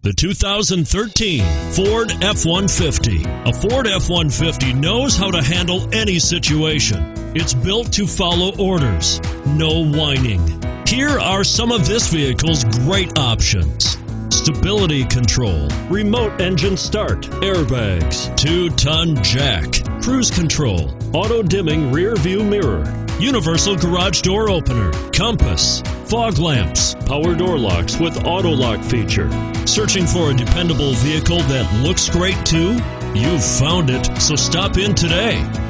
The 2013 Ford F-150. A Ford F-150 knows how to handle any situation. It's built to follow orders, no whining. Here are some of this vehicle's great options: stability control, remote engine start, airbags, 2-ton jack, cruise control, auto-dimming rear view mirror, universal garage door opener, compass, fog lamps, power door locks with auto lock feature. Searching for a dependable vehicle that looks great too? You've found it, so stop in today.